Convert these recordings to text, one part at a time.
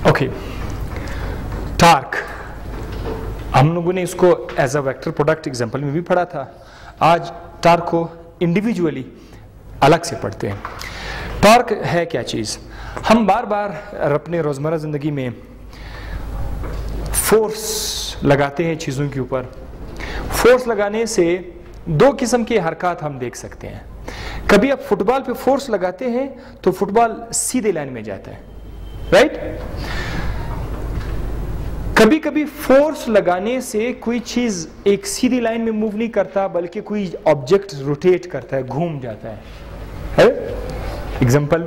Okay, torque हम लोगों ने इसको as a vector product example में भी पढ़ा था। आज टार्क को इंडिविजुअली अलग से पढ़ते हैं। टार्क है क्या चीज़? हम बार बार अपने रोज़मर्रा ज़िंदगी में फोर्स लगाते हैं चीज़ों के ऊपर। फोर्स लगाने से दो किस्म की हरकत हम देख सकते हैं। कभी आप फुटबॉल पे फोर्स लगाते हैं तो फुटबॉल सीधे लाइन में जाता है, राइट? कभी कभी फोर्स लगाने से कोई चीज एक सीधी लाइन में मूव नहीं करता, बल्कि कोई ऑब्जेक्ट रोटेट करता है, घूम जाता है। एग्जांपल,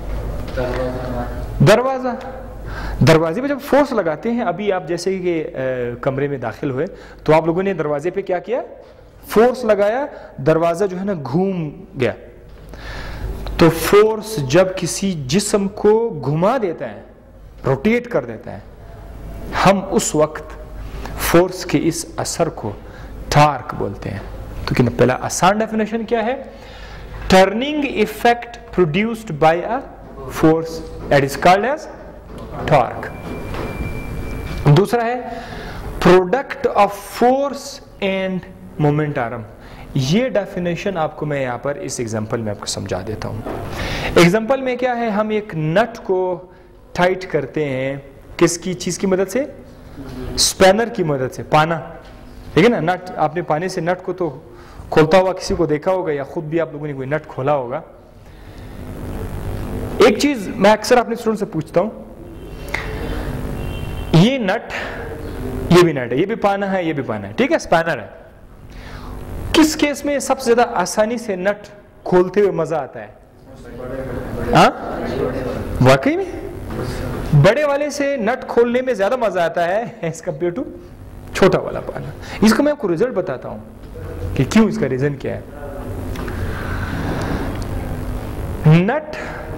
दरवाजा। दरवाजे पे जब फोर्स लगाते हैं, अभी आप जैसे कि कमरे में दाखिल हुए तो आप लोगों ने दरवाजे पे क्या किया? फोर्स लगाया, दरवाजा जो है ना घूम गया। तो फोर्स जब किसी जिस्म को घुमा देता है, रोटेट कर देता है, हम उस वक्त फोर्स के इस असर को टार्क बोलते हैं। तो कि पहला आसान डेफिनेशन क्या है? Turning effect produced by a force that is called as torque. दूसरा है product of force and moment arm. ये डेफिनेशन आपको मैं यहां पर इस एग्जांपल में आपको समझा देता हूं। एग्जांपल में क्या है? हम एक नट को टाइट करते हैं, किसकी चीज की मदद से? स्पैनर की मदद से, पाना, ठीक है ना। नट, आपने पाने से नट को तो खोलता हुआ किसी को देखा होगा, या खुद भी आप लोगों ने कोई नट खोला होगा। एक चीज मैं अक्सर अपने स्टूडेंट से पूछता हूं, ये नट, ये भी नट है, ये भी पाना है, ये भी पाना है, ठीक है, स्पैनर है। किस केस में सबसे ज्यादा आसानी से नट खोलते हुए मजा आता है? वाकई में बड़े वाले से नट खोलने में ज्यादा मजा आता है एज कंपेयर टू छोटा वाला पाना। इसको मैं आपको रिजल्ट बताता हूं कि क्यों, इसका रीजन क्या है। नट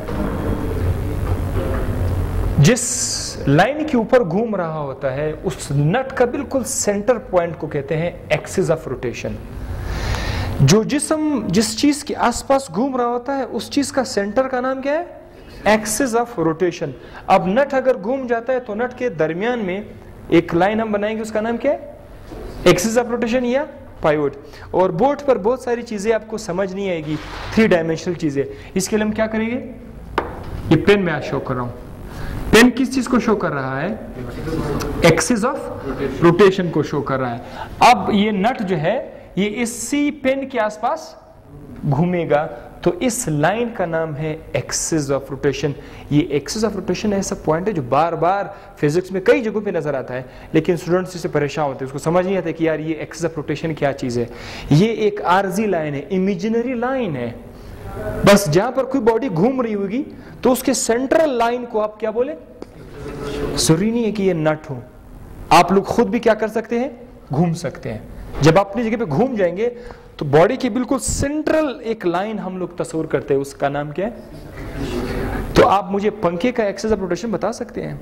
जिस लाइन के ऊपर घूम रहा होता है, उस नट का बिल्कुल सेंटर पॉइंट को कहते हैं एक्सिस ऑफ रोटेशन। जो जिस्म जिस चीज के आसपास घूम रहा होता है, उस चीज का सेंटर का नाम क्या है? Axis of rotation. अब नट अगर घूम जाता है तो नट के दरमियान में एक लाइन हम बनाएंगे, उसका नाम क्या है? एक्सिस ऑफ रोटेशन या पाइवोट। और बोर्ड पर बहुत सारी चीजें आपको समझ नहीं आएगी, 3 डायमेंशनल चीजें। इसके लिए हम क्या करेंगे? ये पेन में आज शो कर रहा हूं। पेन किस चीज को शो कर रहा है? एक्सिस ऑफ रोटेशन को शो कर रहा है। अब ये नट जो है, ये इसी पेन के आसपास घूमेगा, तो इस लाइन का नाम है एक्सिस ऑफ रोटेशन। ये एक्सिस ऑफ रोटेशन ऐसा पॉइंट है जो बार बार फिजिक्स में कई जगहों पे नजर आता है, लेकिन स्टूडेंट्स इससे परेशान होते हैं, उसको समझ नहीं आता कि यार ये एक्सिस ऑफ रोटेशन क्या चीज है। ये एक आर्जी लाइन है, इमेजिनरी लाइन है। बस जहां पर कोई बॉडी घूम रही होगी तो उसके सेंट्रल लाइन को आप क्या बोले? जरूरी नहीं है कि ये नट हो, आप लोग खुद भी क्या कर सकते हैं? घूम सकते हैं। जब आप अपनी जगह पे घूम जाएंगे तो बॉडी की बिल्कुल सेंट्रल एक लाइन हम लोग तस्वीर करते हैं, उसका नाम क्या है? तो आप मुझे पंखे का एक्सिस ऑफ रोटेशन बता सकते हैं?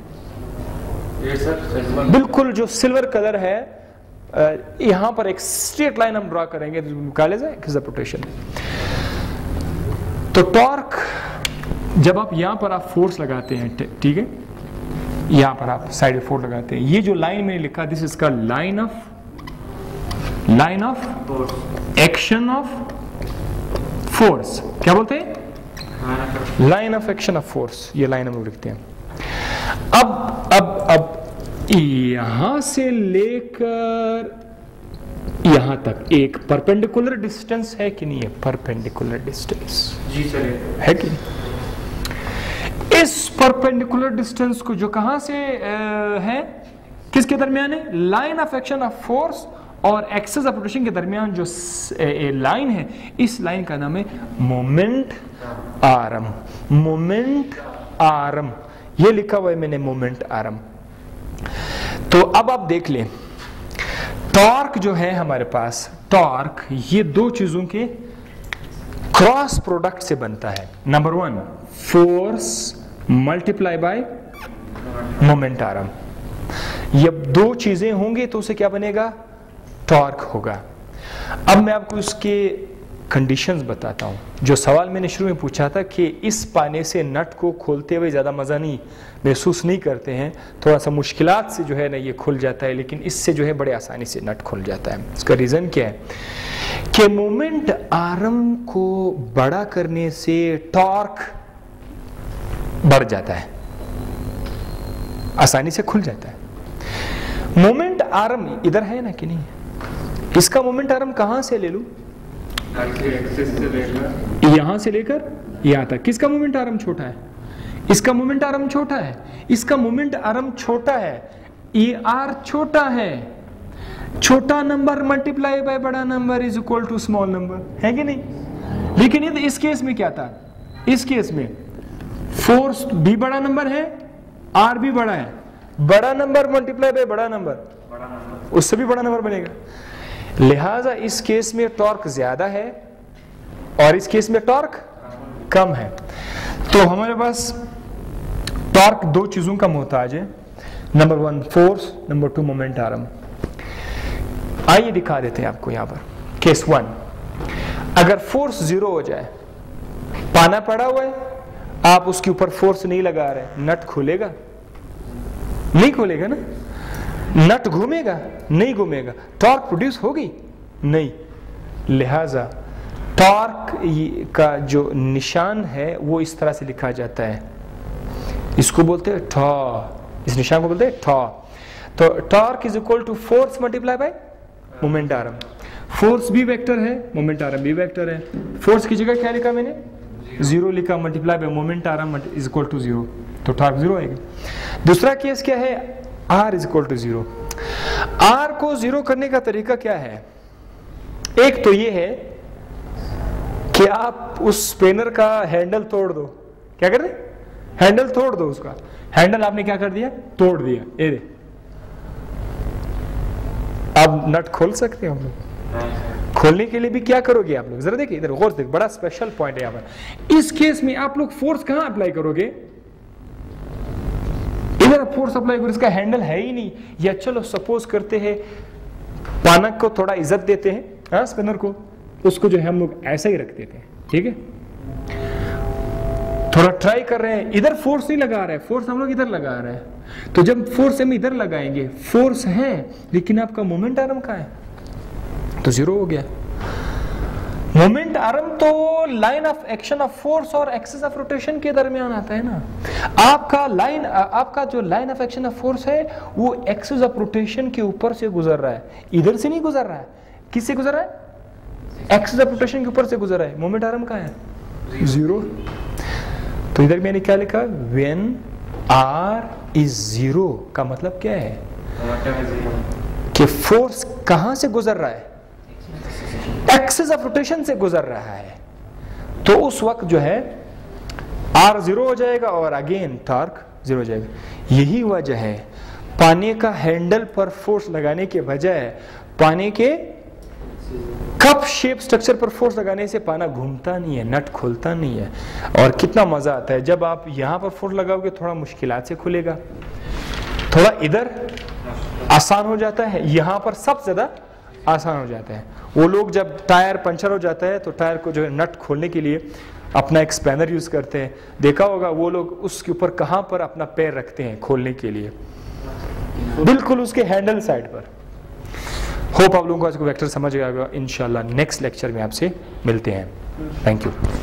बिल्कुल जो सिल्वर कलर है, यहां पर एक स्ट्रेट लाइन हम ड्रॉ करेंगे, कॉलेज है एक्सिस ऑफ रोटेशन। तो टॉर्क, जब आप यहां पर आप फोर्स लगाते हैं, ठीक है, यहां पर आप साइड फोर्स लगाते हैं, ये जो लाइन मैंने लिखा, this is called line of action of force. क्या बोलते हैं? Line of action of force. ये लाइन हम लोग लिखते हैं। अब यहां से लेकर यहां तक एक परपेंडिकुलर डिस्टेंस है कि नहीं है? परपेंडिकुलर डिस्टेंस जी सर है कि नहीं? इस परपेंडिकुलर डिस्टेंस को जो कहां से है, किसके दरमियान है? Line of action of force और एक्सिस ऑफ रोटेशन के दरमियान जो लाइन है, इस लाइन का नाम है मोमेंट आर्म। मोमेंट आर्म, ये लिखा हुआ है मैंने, मोमेंट आर्म। तो अब आप देख लें, टॉर्क जो है हमारे पास, टॉर्क ये दो चीजों के क्रॉस प्रोडक्ट से बनता है। Number 1 force multiply by moment arm. ये दो चीजें होंगी तो उसे क्या बनेगा? टॉर्क होगा। अब मैं आपको इसके कंडीशंस बताता हूँ। जो सवाल मैंने शुरू में पूछा था कि इस पाने से नट को खोलते हुए ज़्यादा मज़ा नहीं महसूस नहीं करते हैं, थोड़ा सा मुश्किलात से जो है ना ये खुल जाता है, लेकिन इससे जो है बड़े आसानी से नट खुल जाता है। इसका रीज़न क्या है कि मोमेंट आर्म को बड़ा करने से टॉर्क बढ़ जाता है, आसानी से खुल जाता है। मोमेंट आर्म इधर है ना कि नहीं, इसका मोमेंट आर्म कहां से ले लूं, यहां से लेकर यहां तक। किसका मोमेंट आर्म छोटा है, इसका मोमेंट आर्म छोटा है, इसका मोमेंट आर्म छोटा है, ये आर छोटा है, छोटा नंबर मल्टीप्लाई बाय बड़ा number is equal to small number, है कि नहीं। लेकिन ये इस केस में क्या था, इस केस में फोर्स भी बड़ा नंबर है, आर भी बड़ा है, बड़ा नंबर मल्टीप्लाई बाय बड़ा नंबर, उससे भी बड़ा नंबर बनेगा। लिहाजा इस केस में टॉर्क ज्यादा है और इस केस में टॉर्क कम है। तो हमारे पास टॉर्क दो चीजों का मोहताज है, number 1 force, number 2 moment arm. आइए दिखा देते हैं आपको यहां पर। केस 1, अगर फोर्स 0 हो जाए, पाना पड़ा हुआ है, आप उसके ऊपर फोर्स नहीं लगा रहे, नट खुलेगा नहीं खुलेगा ना, नट घूमेगा नहीं घूमेगा, टॉर्क प्रोड्यूस होगी नहीं। लिहाजा टॉर्क का जो निशान है वो इस तरह से लिखा जाता है, इसको बोलते हैं टॉ, इस निशान को बोलते हैं टॉ। तो torque is equal to force multiply by moment arm. Force भी वेक्टर है, मोमेंट आर्म भी वेक्टर है। फोर्स की जगह क्या लिखा मैंने, 0 लिखा, multiply by moment arm is equal to 0, तो टॉर्क 0 आएगा। दूसरा केस क्या है, R is equal to 0। R को 0 करने का तरीका क्या है, एक तो ये है कि आप उस स्पेनर का हैंडल तोड़ दो। क्या कर दे, हैंडल तोड़ दो, उसका हैंडल आपने क्या कर दिया, तोड़ दिया। ये दे, अब नट खोल सकते हैं हम लोग। खोलने के लिए भी क्या करोगे आप लोग, जरा देखिए इधर गौर से, बड़ा स्पेशल पॉइंट है यहाँ पर। इस केस में आप लोग फोर्स कहां अप्लाई करोगे, इधर फोर्स अप्लाई करो, इसका हैंडल है ही नहीं। या चलो सपोज करते हैं पानक को थोड़ा इज्जत देते हैं, हाँ स्पिनर को, उसको जो है हम लोग ऐसा ही रख देते हैं, ठीक है। थोड़ा ट्राई कर रहे हैं, इधर फोर्स नहीं लगा रहे हैं, फोर्स हम लोग इधर लगा रहे हैं। तो जब फोर्स हम इधर लगाएंगे, फोर्स है लेकिन आपका मोमेंट आर्म कहाँ है, तो 0 हो गया। मोमेंट आर्म तो line of action of force और एक्सिस ऑफ रोटेशन के दरमियान आता है ना। आपका जो line of action of force है वो एक्सिस ऑफ रोटेशन के ऊपर से गुजर रहा है, इधर से नहीं गुजर रहा है। किससे गुजर रहा है, एक्सिस ऑफ रोटेशन के ऊपर से गुजर रहा है। मोमेंट आर्म कहाँ है, 0। तो इधर मैंने क्या लिखा, व्हेन R इज 0 का मतलब क्या है कि फोर्स कहां से गुजर रहा है, एक्सिस ऑफ रोटेशन से गुजर रहा है। तो उस वक्त जो है R 0 हो जाएगा और अगेन टॉर्क 0 हो जाएगा। यही वजह है पानी का हैंडल पर फोर्स लगाने के बजाय पानी के कप शेप स्ट्रक्चर पर फोर्स लगाने से पाना घूमता नहीं है, नट खुलता नहीं है। और कितना मजा आता है जब आप यहां पर फोर्स लगाओगे, थोड़ा मुश्किलात से खुलेगा, थोड़ा इधर आसान हो जाता है, यहां पर सबसे ज्यादा आसान हो जाता है। वो लोग जब टायर पंचर हो जाता है तो टायर को जो है नट खोलने के लिए अपना एक स्पैनर यूज करते हैं, देखा होगा वो लोग उसके ऊपर कहां पर अपना पैर रखते हैं खोलने के लिए, बिल्कुल उसके हैंडल साइड पर। होप आप लोगों को आज को वेक्टर समझ गया होगा। इंशाल्लाह नेक्स्ट लेक्चर में आपसे मिलते हैं। Thank you.